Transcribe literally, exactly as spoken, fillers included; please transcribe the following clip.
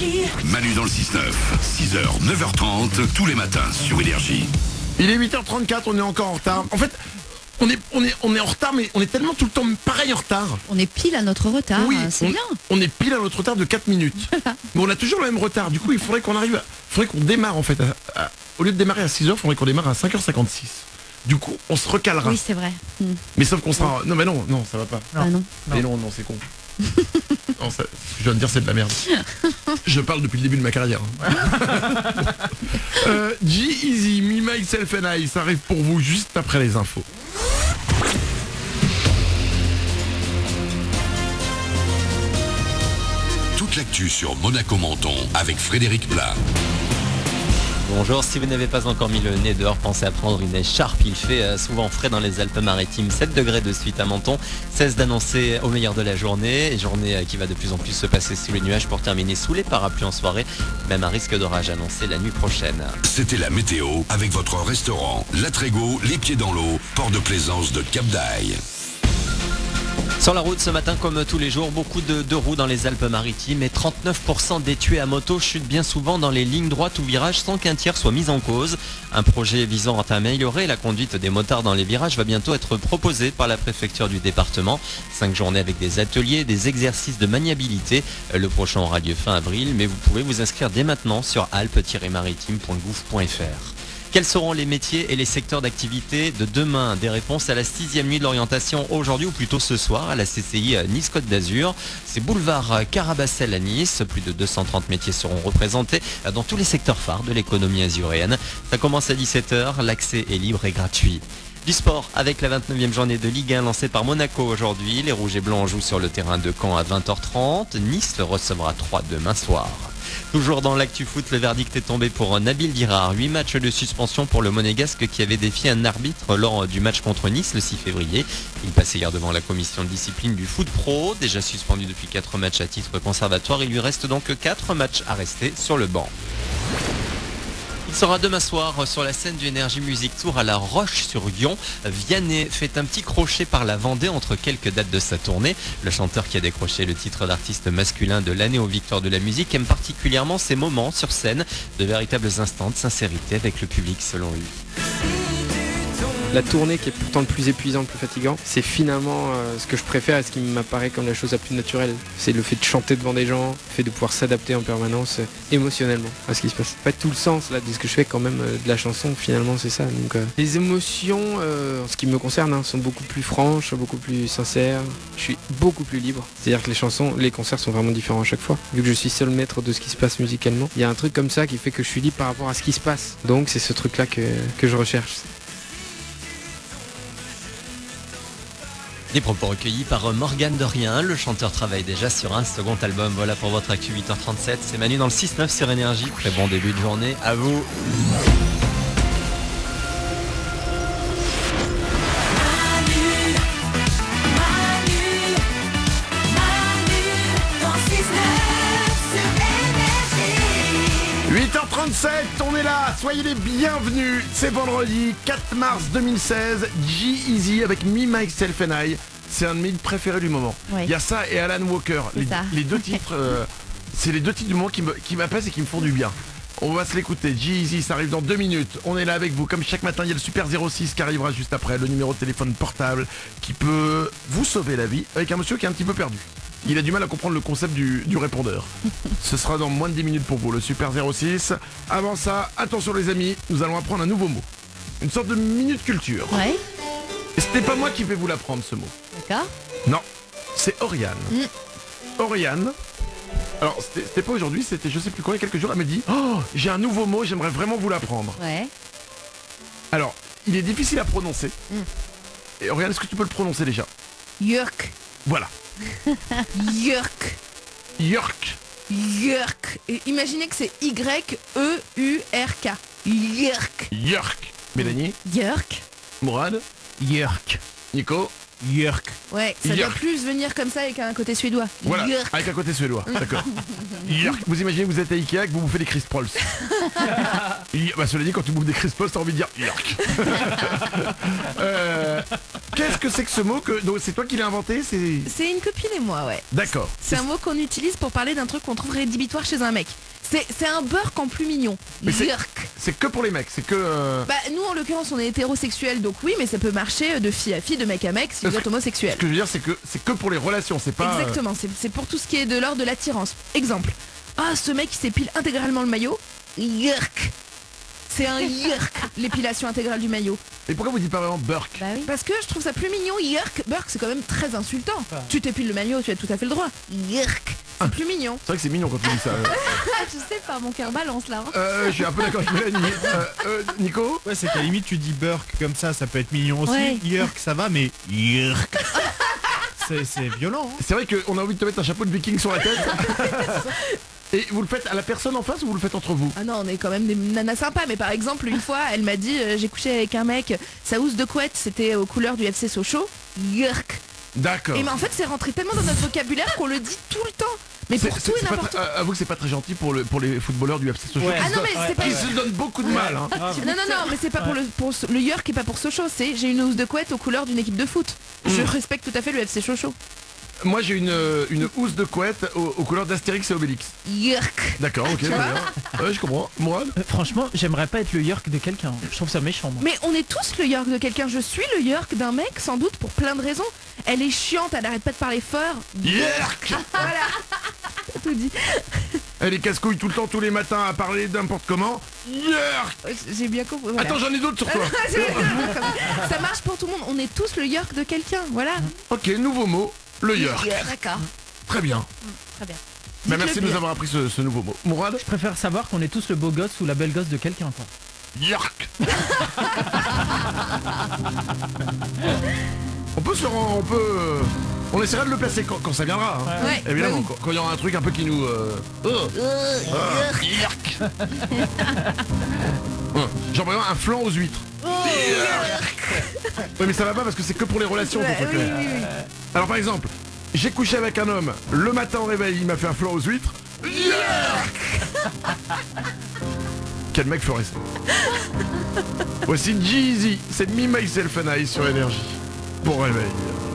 Énergie. Manu dans le six neuf, six heures, neuf heures trente, tous les matins sur Énergie. Il est huit heures trente-quatre, on est encore en retard. En fait, on est, on est, on est en retard, mais on est tellement tout le temps pareil en retard. On est pile à notre retard, Oui, c'est on, bien. on est pile à notre retard de quatre minutes. Mais on a toujours le même retard. Du coup, il faudrait qu'on arrive, à, faudrait qu'on démarre en fait. À, à, au lieu de démarrer à six heures, il faudrait qu'on démarre à cinq heures cinquante-six. Du coup, on se recalera. Oui, c'est vrai. Hmm. Mais sauf qu'on sera... Non, mais non, non, ça va pas. Ah non. Mais non, non, c'est con. Non, ça, ce que je viens de dire, c'est de la merde. Je parle depuis le début de ma carrière. euh, G-Eazy, Me, Myself and I, ça arrive pour vous juste après les infos. Toute l'actu sur Monaco Menton avec Frédéric Plat. Bonjour, si vous n'avez pas encore mis le nez dehors, pensez à prendre une écharpe. Il fait souvent frais dans les Alpes-Maritimes, sept degrés de suite à Menton, seize d'annoncé au meilleur de la journée. Journée qui va de plus en plus se passer sous les nuages pour terminer sous les parapluies en soirée. Même un risque d'orage annoncé la nuit prochaine. C'était la météo avec votre restaurant La Trégo, les pieds dans l'eau, port de plaisance de Cap d'Aille. Sur la route ce matin, comme tous les jours, beaucoup de deux roues dans les Alpes-Maritimes et trente-neuf pour cent des tués à moto chutent bien souvent dans les lignes droites ou virages sans qu'un tiers soit mis en cause. Un projet visant à améliorer la conduite des motards dans les virages va bientôt être proposé par la préfecture du département. Cinq journées avec des ateliers, des exercices de maniabilité. Le prochain aura lieu fin avril, mais vous pouvez vous inscrire dès maintenant sur alpes tiret maritime point gouv point f r. Quels seront les métiers et les secteurs d'activité de demain? Des réponses à la sixième nuit de l'orientation aujourd'hui ou plutôt ce soir à la C C I Nice-Côte d'Azur. C'est boulevard Carabassel à Nice. Plus de deux cent trente métiers seront représentés dans tous les secteurs phares de l'économie azuréenne. Ça commence à dix-sept heures. L'accès est libre et gratuit. Du sport avec la vingt-neuvième journée de Ligue un lancée par Monaco aujourd'hui. Les Rouges et Blancs jouent sur le terrain de Caen à vingt heures trente. Nice recevra Troyes demain soir. Toujours dans l'actu foot, le verdict est tombé pour Nabil Dirard. huit matchs de suspension pour le Monégasque qui avait défié un arbitre lors du match contre Nice le six février. Il passait hier devant la commission de discipline du foot pro. Déjà suspendu depuis quatre matchs à titre conservatoire, il lui reste donc quatre matchs à rester sur le banc. Il sera demain soir sur la scène du Énergie Music Tour à La Roche-sur-Yon. Vianney fait un petit crochet par la Vendée entre quelques dates de sa tournée. Le chanteur qui a décroché le titre d'artiste masculin de l'année aux Victoires de la musique aime particulièrement ces moments sur scène, de véritables instants de sincérité avec le public selon lui. La tournée qui est pourtant le plus épuisant, le plus fatigant, c'est finalement euh, ce que je préfère et ce qui m'apparaît comme la chose la plus naturelle. C'est le fait de chanter devant des gens, le fait de pouvoir s'adapter en permanence euh, émotionnellement à ce qui se passe. En fait, tout le sens là, de ce que je fais quand même euh, de la chanson, finalement c'est ça. Donc, euh, les émotions, euh, en ce qui me concerne, hein, sont beaucoup plus franches, beaucoup plus sincères. Je suis beaucoup plus libre. C'est-à-dire que les chansons, les concerts sont vraiment différents à chaque fois. Vu que je suis seul maître de ce qui se passe musicalement, il y a un truc comme ça qui fait que je suis libre par rapport à ce qui se passe. Donc c'est ce truc-là que, que je recherche. Des propos recueillis par Morgane Dorien. Le chanteur travaille déjà sur un second album. Voilà pour votre actu huit heures trente-sept. C'est Manu dans le six neuf sur Énergie. Très bon début de journée à vous. huit heures trente-sept, on est là, soyez les bienvenus. C'est vendredi quatre mars deux mille seize, G-Eazy avec Me, Myself and I. C'est un de mes préférés du moment. Oui. Il y a ça et Alan Walker. Les, les deux titres, euh, c'est les deux titres du moment qui, me, qui m'apaisent et qui me font du bien. On va se l'écouter. G-Eazy, ça arrive dans deux minutes. On est là avec vous. Comme chaque matin, il y a le Super zéro six qui arrivera juste après. Le numéro de téléphone portable qui peut vous sauver la vie avec un monsieur qui est un petit peu perdu. Il a du mal à comprendre le concept du, du répondeur. Ce sera dans moins de dix minutes pour vous, le Super zéro six. Avant ça, attention les amis, nous allons apprendre un nouveau mot. Une sorte de minute culture. Ouais. Et ce n'est pas moi qui vais vous l'apprendre ce mot. D'accord. Non, c'est Oriane. Mm. Oriane. Alors, c'était, c'était pas aujourd'hui, c'était je sais plus quoi, il y a quelques jours, elle m'a dit « Oh, j'ai un nouveau mot, j'aimerais vraiment vous l'apprendre. » Ouais. Alors, il est difficile à prononcer. Mm. Et Oriane, est-ce que tu peux le prononcer déjà? Yurk. Voilà. Yurk. Yurk. Yurk. Et imaginez que c'est Y E U R K. Yurk. Yurk. Mélanie. Yurk. Mourad. Yurk. Nico. Yerk. Ouais, ça doit Yerk. plus venir comme ça avec un côté suédois. Voilà, Yerk. avec un côté suédois, d'accord. Yerk. Vous imaginez, vous êtes à Ikea, que vous bouffez des Chris Prolls. Yerk. Bah cela dit, quand tu bouffes des Chris Prolls, t'as envie de dire Yerk. euh, Qu'est-ce que c'est que ce mot que... Donc c'est toi qui l'as inventé, c'est... C'est une copine et moi, ouais. D'accord. C'est un mot qu'on utilise pour parler d'un truc qu'on trouve rédhibitoire chez un mec. C'est c'est un burk en plus mignon. Mais c'est- Yerk. C'est que pour les mecs, c'est que... euh, Bah nous en l'occurrence on est hétérosexuels donc oui mais ça peut marcher de fille à fille, de mec à mec si vous Est-ce êtes homosexuel. Ce que je veux dire, c'est que c'est que pour les relations, c'est pas... euh, Exactement, c'est c'est pour tout ce qui est de l'ordre de l'attirance. Exemple, ah ce mec il s'épile intégralement le maillot, yerk. C'est un yerk, l'épilation intégrale du maillot. Et pourquoi vous dites pas vraiment Burke? Bah oui. Parce que je trouve ça plus mignon, yerk. Burk c'est quand même très insultant. Tu t'épiles le maillot, tu as tout à fait le droit. Yerk, c'est plus mignon. C'est vrai que c'est mignon quand tu dis ça. euh. Ah, je sais pas, mon cœur balance là. hein. Euh, je suis un peu d'accord avec Mélanie. Euh, euh, Nico? Ouais, c'est qu'à la limite, tu dis Burk comme ça, ça peut être mignon aussi. Ouais. Yerk, ça va, mais Yerk. C'est c'est violent. Hein. C'est vrai qu'on a envie de te mettre un chapeau de viking sur la tête. Et vous le faites à la personne en face ou vous le faites entre vous? Ah non, on est quand même des nanas sympas, mais par exemple, une fois, elle m'a dit euh, j'ai couché avec un mec, sa housse de couette, c'était aux couleurs du F C Sochaux. Yerk. D'accord. Et mais en fait, c'est rentré tellement dans notre vocabulaire qu'on le dit tout le temps. Mais C'est- pour c'est- tout et c'est pas n'importe très- quoi. euh, avoue que c'est pas très gentil pour, le, pour les footballeurs du F C Sochaux. Ouais. qui Ah se non, donnent- mais c'est pas. Ils se donnent beaucoup de mal. Hein. Non, non, non, mais c'est pas pour le pour le Yerk et pas pour Sochaux, c'est j'ai une housse de couette aux couleurs d'une équipe de foot. Je respecte tout à fait le F C Sochaux. Moi j'ai une, euh, une housse de couette aux, aux couleurs d'Astérix et Obélix. Yerk. D'accord, ok, très bien. Ouais, je comprends. Moi, Euh, franchement, j'aimerais pas être le Yerk de quelqu'un. Je trouve ça méchant. Moi. Mais on est tous le Yerk de quelqu'un. Je suis le Yerk d'un mec, sans doute pour plein de raisons. Elle est chiante, elle arrête pas de parler fort. Yerk. T'as tout dit. Elle est casse-couille tout le temps, tous les matins à parler n'importe comment. Yerk. J'ai bien compris. Voilà. Attends, j'en ai d'autres sur toi. Ça marche pour tout le monde. On est tous le Yerk de quelqu'un. Voilà. Ok, nouveau mot, le Yerk. D'accord. Très bien. Très bien. Bah, Dites-le merci de nous bien. avoir appris ce, ce nouveau mot. Mourad? Je préfère savoir qu'on est tous le beau gosse ou la belle gosse de quelqu'un. quoi. Yerk. On peut se le rendre, on peut... euh, On essaiera de le placer quand, quand ça viendra. hein. Ouais, Évidemment, bah quand- quand il y aura un truc un peu qui nous... euh, oh. Ah, yerk. Hum, J'en prévois un flan aux huîtres. Yerk. Ouais, mais ça va pas parce que c'est que pour les relations. oui. ton truc, Ouais, là. oui, oui, oui. Alors par exemple, j'ai couché avec un homme, le matin au réveil, il m'a fait un flan aux huîtres. Yerk. Quel mec ferait ça? Voici Jeezy, c'est Me, Myself and I sur Énergie. Bon réveil.